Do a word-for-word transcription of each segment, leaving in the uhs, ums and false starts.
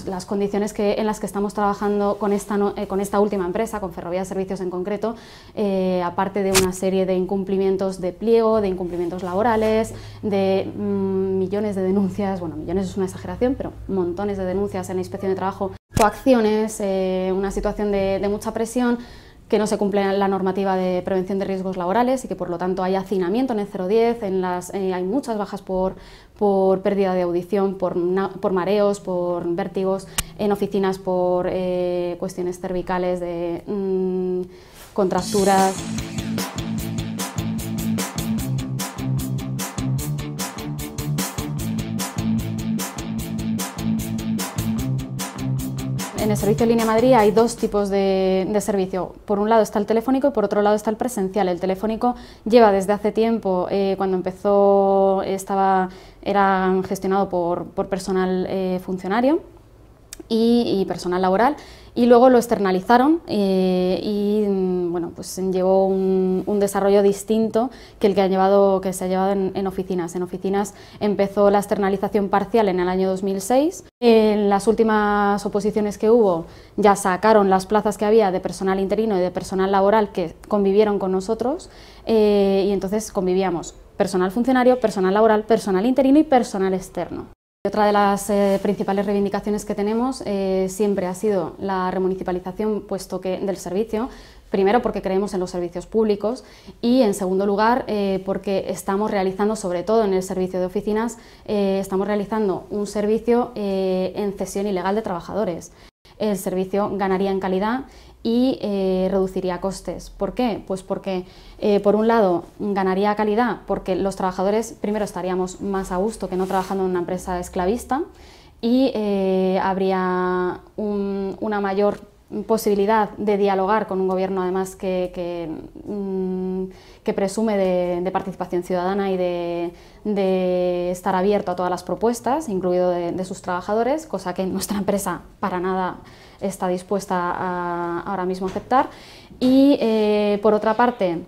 las condiciones que, en las que estamos trabajando con esta, no, eh, con esta última empresa, con Ferrovías Servicios en concreto, eh, aparte de una serie de incumplimientos de pliego, de incumplimientos laborales, de mmm, millones de denuncias, bueno, millones es una exageración, pero montones de denuncias en la Inspección de Trabajo, coacciones, eh, una situación de, de mucha presión, que no se cumple la normativa de prevención de riesgos laborales y que por lo tanto hay hacinamiento en el cero diez, en las, eh, hay muchas bajas por, por pérdida de audición, por, por mareos, por vértigos, en oficinas por eh, cuestiones cervicales, de mmm, contracturas. En el servicio Línea Madrid hay dos tipos de, de servicio. Por un lado está el telefónico y por otro lado está el presencial. El telefónico lleva desde hace tiempo, eh, cuando empezó estaba, era gestionado por, por personal eh, funcionario y, y personal laboral, y luego lo externalizaron eh, y bueno, pues llevó un, un desarrollo distinto que el que, ha llevado, que se ha llevado en, en oficinas. En oficinas empezó la externalización parcial en el año dos mil seis. En las últimas oposiciones que hubo ya sacaron las plazas que había de personal interino y de personal laboral que convivieron con nosotros eh, y entonces convivíamos personal funcionario, personal laboral, personal interino y personal externo. Otra de las eh, principales reivindicaciones que tenemos eh, siempre ha sido la remunicipalización puesto que, del servicio, primero porque creemos en los servicios públicos y en segundo lugar eh, porque estamos realizando, sobre todo en el servicio de oficinas, eh, estamos realizando un servicio eh, en cesión ilegal de trabajadores. El servicio ganaría en calidad y eh, reduciría costes. ¿Por qué? Pues porque, eh, por un lado, ganaría calidad porque los trabajadores, primero, estaríamos más a gusto que no trabajando en una empresa esclavista y eh, habría un, una mayor posibilidad de dialogar con un gobierno, además, que, que, mmm, que presume de, de participación ciudadana y de, de estar abierto a todas las propuestas, incluido de, de sus trabajadores, cosa que nuestra empresa para nada está dispuesta a, ahora mismo a aceptar. Y eh, por otra parte,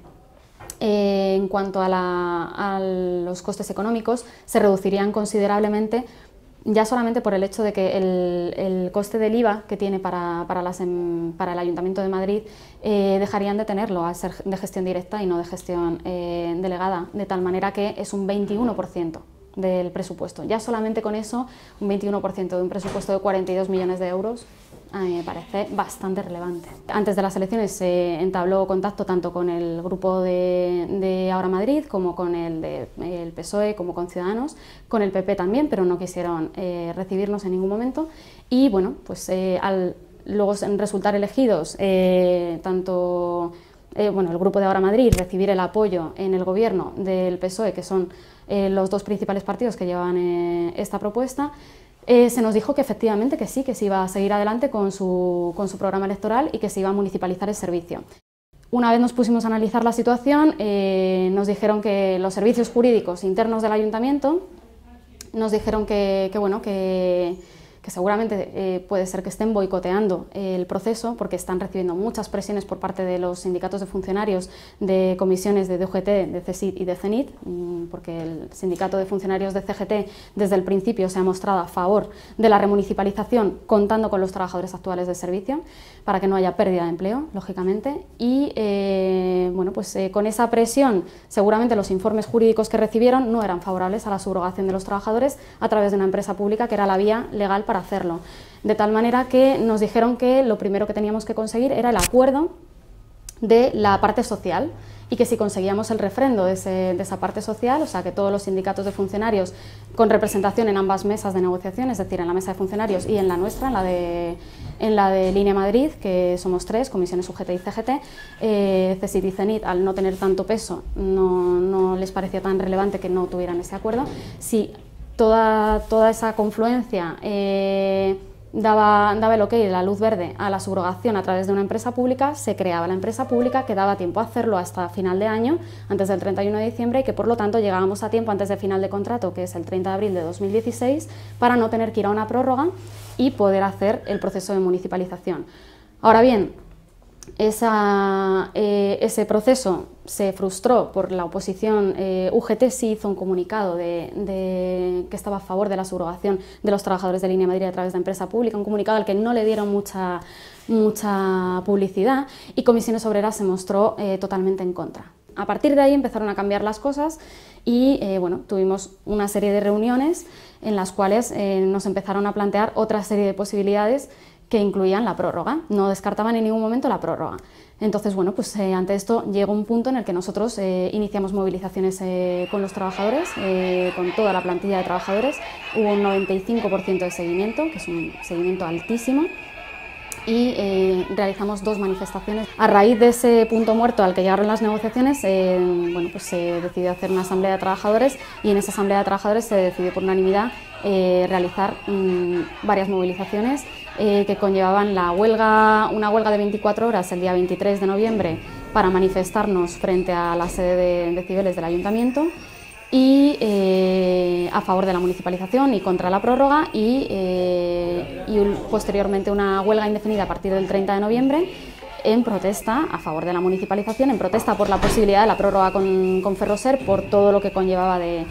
eh, en cuanto a, la, a los costes económicos, se reducirían considerablemente, ya solamente por el hecho de que el, el coste del I V A que tiene para, para, las, para el Ayuntamiento de Madrid eh, dejarían de tenerlo al ser de gestión directa y no de gestión eh, delegada, de tal manera que es un veintiuno por ciento del presupuesto. Ya solamente con eso, un veintiuno por ciento de un presupuesto de cuarenta y dos millones de euros, a mí me parece bastante relevante. Antes de las elecciones se entabló contacto tanto con el grupo de, de Ahora Madrid como con el de el P S O E, como con Ciudadanos, con el P P también, pero no quisieron eh, recibirnos en ningún momento. Y bueno, pues eh, al luego resultar elegidos, eh, tanto eh, bueno, el grupo de Ahora Madrid, recibir el apoyo en el gobierno del P S O E, que son eh, los dos principales partidos que llevan eh, esta propuesta, Eh, se nos dijo que efectivamente que sí, que se iba a seguir adelante con su, con su programa electoral y que se iba a municipalizar el servicio. Una vez nos pusimos a analizar la situación, eh, nos dijeron que los servicios jurídicos internos del ayuntamiento nos dijeron que, que, bueno, que, que seguramente eh, puede ser que estén boicoteando el proceso porque están recibiendo muchas presiones por parte de los sindicatos de funcionarios de comisiones de D G T, de C S I T y de CENIT, porque el sindicato de funcionarios de C G T desde el principio se ha mostrado a favor de la remunicipalización contando con los trabajadores actuales del servicio para que no haya pérdida de empleo, lógicamente, y eh, bueno, pues eh, con esa presión seguramente los informes jurídicos que recibieron no eran favorables a la subrogación de los trabajadores a través de una empresa pública que era la vía legal para hacerlo, de tal manera que nos dijeron que lo primero que teníamos que conseguir era el acuerdo de la parte social y que si conseguíamos el refrendo de, ese, de esa parte social, o sea que todos los sindicatos de funcionarios con representación en ambas mesas de negociación, es decir, en la mesa de funcionarios y en la nuestra, en la de, en la de Línea Madrid, que somos tres, comisiones U G T y C G T, eh, C S I T y CENIT, al no tener tanto peso, no, no les parecía tan relevante que no tuvieran ese acuerdo. Si toda, toda esa confluencia eh, Daba, daba el ok, la luz verde a la subrogación a través de una empresa pública, se creaba la empresa pública, que daba tiempo a hacerlo hasta final de año, antes del treinta y uno de diciembre, y que por lo tanto llegábamos a tiempo antes del final de contrato, que es el treinta de abril de dos mil dieciséis, para no tener que ir a una prórroga y poder hacer el proceso de municipalización. Ahora bien, esa, eh, ese proceso se frustró por la oposición. eh, U G T sí hizo un comunicado de, de, que estaba a favor de la subrogación de los trabajadores de Línea Madrid a través de empresa pública, un comunicado al que no le dieron mucha, mucha publicidad, y Comisiones Obreras se mostró eh, totalmente en contra. A partir de ahí empezaron a cambiar las cosas y eh, bueno, tuvimos una serie de reuniones en las cuales eh, nos empezaron a plantear otra serie de posibilidades que incluían la prórroga. No descartaban en ningún momento la prórroga. Entonces, bueno, pues eh, ante esto llegó un punto en el que nosotros eh, iniciamos movilizaciones eh, con los trabajadores, eh, con toda la plantilla de trabajadores. Hubo un noventa y cinco por ciento de seguimiento, que es un seguimiento altísimo, y eh, realizamos dos manifestaciones. A raíz de ese punto muerto al que llegaron las negociaciones, eh, bueno, pues se decidió hacer una asamblea de trabajadores, y en esa asamblea de trabajadores se decidió por unanimidad eh, realizar mmm, varias movilizaciones eh, que conllevaban la huelga, una huelga de veinticuatro horas el día veintitrés de noviembre para manifestarnos frente a la sede de, de Cibeles del Ayuntamiento, y eh, a favor de la municipalización y contra la prórroga, y, eh, y posteriormente una huelga indefinida a partir del treinta de noviembre en protesta a favor de la municipalización, en protesta por la posibilidad de la prórroga con, con Ferroser, por todo lo que conllevaba de,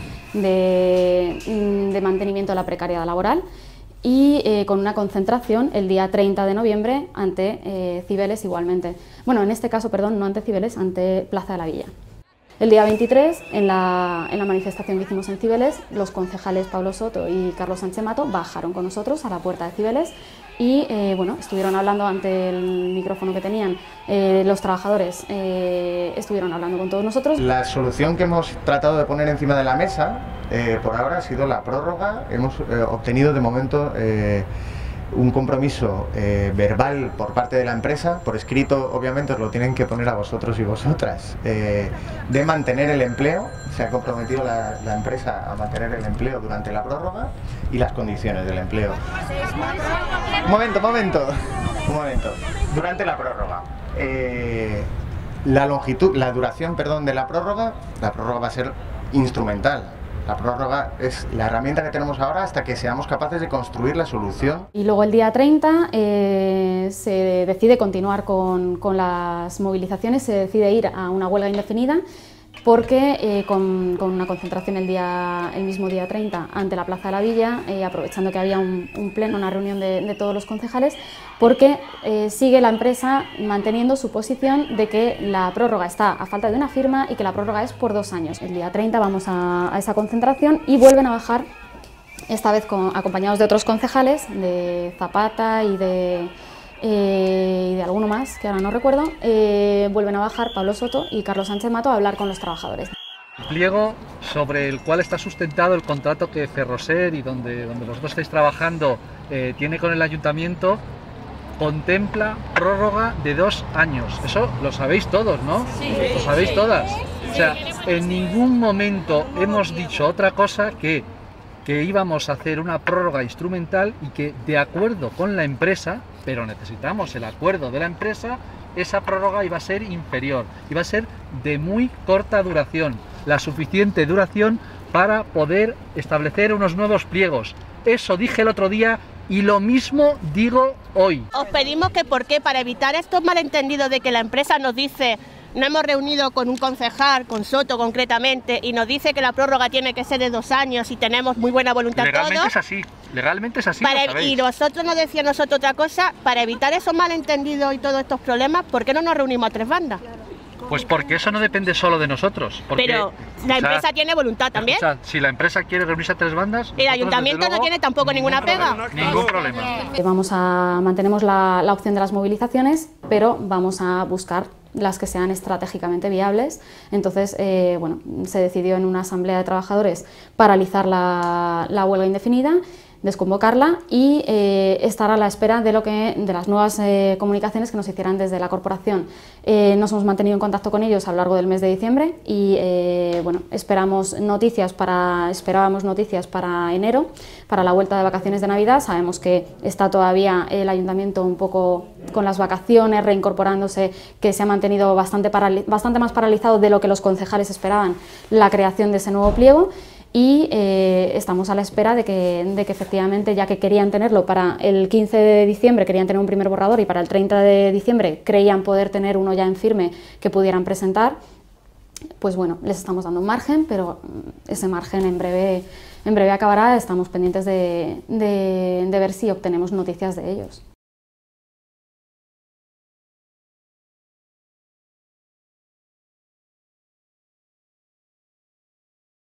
de, de mantenimiento de la precariedad laboral, y eh, con una concentración el día treinta de noviembre ante eh, Cibeles igualmente. Bueno, en este caso, perdón, no ante Cibeles, ante Plaza de la Villa. El día veintitrés, en la, en la manifestación que hicimos en Cibeles, los concejales Pablo Soto y Carlos Sánchez Mato bajaron con nosotros a la puerta de Cibeles y eh, bueno, estuvieron hablando ante el micrófono que tenían. Eh, los trabajadores eh, estuvieron hablando con todos nosotros. La solución que hemos tratado de poner encima de la mesa eh, por ahora ha sido la prórroga. Hemos eh, obtenido de momento eh, un compromiso eh, verbal por parte de la empresa, por escrito obviamente os lo tienen que poner a vosotros y vosotras, eh, de mantener el empleo. Se ha comprometido la, la empresa a mantener el empleo durante la prórroga y las condiciones del empleo. Un momento, un momento, un momento. Durante la prórroga, eh, la longitud, la duración, perdón, de la prórroga, la prórroga va a ser instrumental. La prórroga es la herramienta que tenemos ahora hasta que seamos capaces de construir la solución. Y luego el día treinta eh, se decide continuar con, con las movilizaciones, se decide ir a una huelga indefinida, porque eh, con, con una concentración el, día, el mismo día treinta ante la Plaza de la Villa, eh, aprovechando que había un, un pleno, una reunión de, de todos los concejales, porque eh, sigue la empresa manteniendo su posición de que la prórroga está a falta de una firma y que la prórroga es por dos años. El día treinta vamos a, a esa concentración y vuelven a bajar, esta vez con, acompañados de otros concejales, de Zapata y de... Eh, y de alguno más, que ahora no recuerdo, eh, vuelven a bajar Pablo Soto y Carlos Sánchez Mato a hablar con los trabajadores. El pliego sobre el cual está sustentado el contrato que Ferroser y donde, donde vosotros estáis trabajando eh, tiene con el ayuntamiento, contempla prórroga de dos años. Eso lo sabéis todos, ¿no? Sí. Lo sabéis sí. todas. O sea, en ningún momento hemos dicho otra cosa que que íbamos a hacer una prórroga instrumental y que, de acuerdo con la empresa, pero necesitamos el acuerdo de la empresa, esa prórroga iba a ser inferior, iba a ser de muy corta duración, la suficiente duración para poder establecer unos nuevos pliegos. Eso dije el otro día y lo mismo digo hoy. Os pedimos que, ¿por qué? Para evitar estos malentendidos de que la empresa nos dice... No hemos reunido con un concejal, con Soto concretamente, y nos dice que la prórroga tiene que ser de dos años y tenemos muy buena voluntad todos. Legalmente es así, legalmente es así. Para, y nosotros nos decía nosotros otra cosa, para evitar esos malentendidos y todos estos problemas, ¿por qué no nos reunimos a tres bandas? Pues porque eso no depende solo de nosotros. Porque, pero la empresa o sea, tiene voluntad también. O sea, si la empresa quiere reunirse a tres bandas... El ayuntamiento luego, no tiene tampoco ninguna problema, pega. Ningún problema. Vamos a, mantenemos la, la opción de las movilizaciones, pero vamos a buscar las que sean estratégicamente viables. Entonces, eh, bueno, se decidió en una asamblea de trabajadores paralizar la, la huelga indefinida, desconvocarla y eh, estar a la espera de, lo que, de las nuevas eh, comunicaciones que nos hicieran desde la corporación. Eh, nos hemos mantenido en contacto con ellos a lo largo del mes de diciembre y eh, bueno, esperamos noticias para, esperábamos noticias para enero, para la vuelta de vacaciones de Navidad. Sabemos que está todavía el ayuntamiento un poco con las vacaciones, reincorporándose, que se ha mantenido bastante, bastante más paralizado de lo que los concejales esperaban la creación de ese nuevo pliego. y eh, estamos a la espera de que, de que efectivamente, ya que querían tenerlo para el quince de diciembre, querían tener un primer borrador y para el treinta de diciembre creían poder tener uno ya en firme que pudieran presentar, pues bueno, les estamos dando un margen, pero ese margen en breve, en breve acabará. Estamos pendientes de, de, de ver si obtenemos noticias de ellos.